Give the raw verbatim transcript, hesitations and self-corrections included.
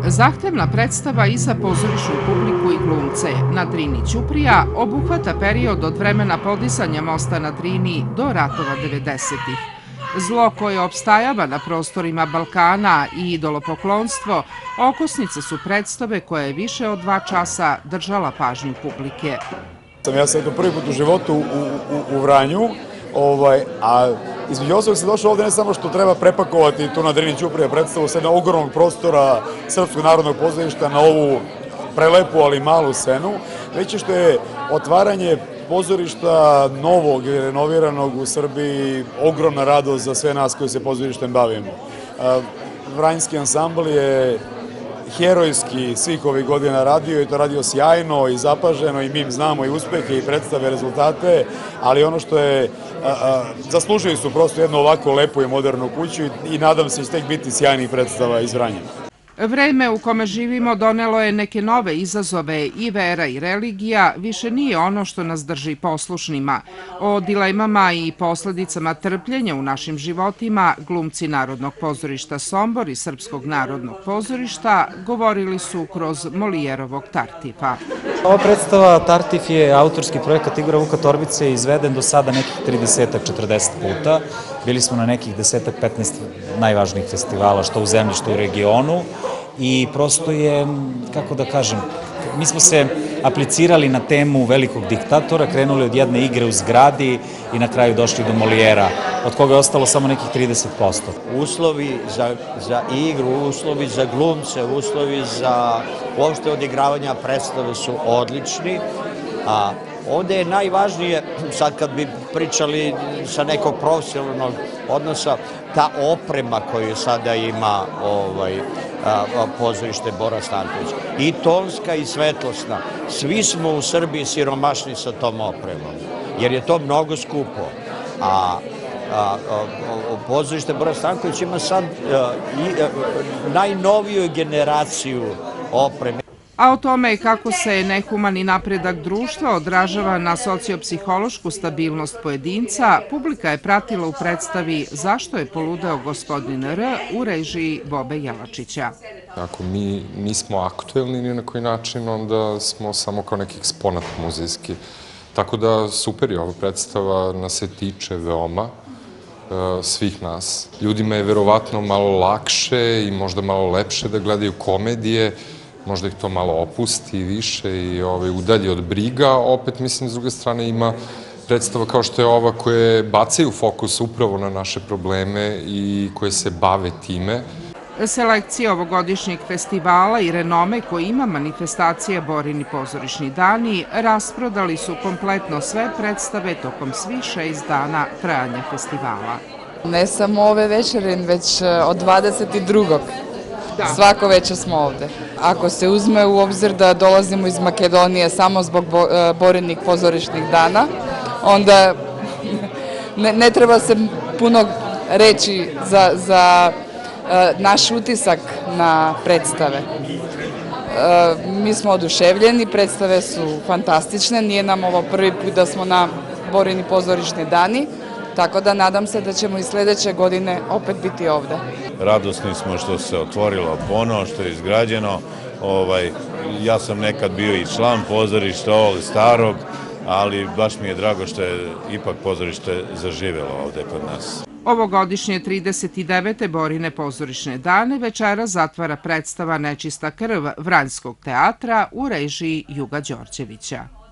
Zahtevna predstava i za pozorišnu publiku i glumce na Drini Ćuprija obuhvata period od vremena podizanja mosta na Drini do ratova devedesetih. Zlo koje opstajava na prostorima Balkana i idolopoklonstvo okosnice su predstave koja je više od dva časa držala pažnju publike. Ja sam prvi put u životu u, u, u Vranju, ovaj, a između ostalog sam došao ovde ne samo što treba prepakovati tu na Drini Ćuprija predstavu sa jednog ogromnog prostora Srpskog narodnog pozorišta na ovu prelepu, ali malu scenu, već je što je otvaranje pozorišta novog i renoviranog u Srbiji ogromna radost za sve nas koji se pozorištem bavimo. Vranjski ansambl je herojski svih ovih godina radio i to radio sjajno i zapaženo i mi znamo i uspehe i predstave, rezultate, ali ono što je, a, a, zaslužili su prosto jednu ovako lepu i modernu kuću i, i nadam se da će tek biti sjajnih predstava iz Vranja. Vreme u kome živimo donelo je neke nove izazove i vera i religija više nije ono što nas drži poslušnima. O dilemama i posledicama trpljenja u našim životima glumci Narodnog pozorišta Sombor i Srpskog narodnog pozorišta govorili su kroz Molijerovog Tartifa. Ova predstava Tartif je autorski projekat Igora Vuka Torbice izveden do sada nekih trideset do četrdeset puta. Bili smo na nekih deset do petnaest najvažnijih festivala, što u zemlji, što u regionu. I prosto je, kako da kažem, mi smo se aplicirali na temu velikog diktatora, krenuli od jedne igre u zgradi i na kraju došli do Molijera, od koga je ostalo samo nekih trideset posto. Uslovi za, za igru, uslovi za glumce, uslovi za uopšte odigravanja predstave su odlični, a ovde je najvažnije, sad kad bi pričali sa nekog profesionalnog odnosa, ta oprema koju sada ima ovaj, a, a, pozorište Bora Stanković. I tonska i svetlosna. Svi smo u Srbiji siromašni sa tom opremom, jer je to mnogo skupo. A, a, a, a pozorište Bora Stanković ima sad a, i, a, najnoviju generaciju opreme. A o tome kako se nehumani napredak društva odražava na sociopsihološku stabilnost pojedinca, publika je pratila u predstavi Zašto je poludeo gospodin R u režiji Bobe Jelačića. Ako mi nismo aktuelni ni na koji način, onda smo samo kao neki eksponat muzejski. Tako da super je ova predstava, nas se tiče veoma svih nas. Ljudima je verovatno malo lakše i možda malo lepše da gledaju komedije, možda ih to malo opusti više i ovaj, udalji od briga, opet mislim s druge strane ima predstava kao što je ova koje bacaju fokus upravo na naše probleme i koje se bave time. Selekcija ovogodišnjeg festivala i renome koji ima manifestacije Borini pozorišni dani rasprodali su kompletno sve predstave tokom svih šest dana trajanja festivala. Ne samo ove večere, već od dvadeset drugog Da. Svako večer smo ovde. Ako se uzme u obzir da dolazimo iz Makedonije samo zbog bo, Borinih pozorišnih dana, onda ne, ne treba se puno reći za, za uh, naš utisak na predstave. Uh, mi smo oduševljeni, predstave su fantastične, nije nam ovo prvi put da smo na Borini pozorišni dani, tako da nadam se da ćemo i sledeće godine opet biti ovde. Radosni smo što se otvorilo ponovo, što je izgrađeno. Ovaj, ja sam nekad bio i član pozorišta ovog starog, ali baš mi je drago što je ipak pozorište zaživelo ovde kod nas. Ovogodišnje trideset devete Borine pozorišne dane večera zatvara predstava Nečista krv Vranjskog teatra u režiji Juga Đorđevića.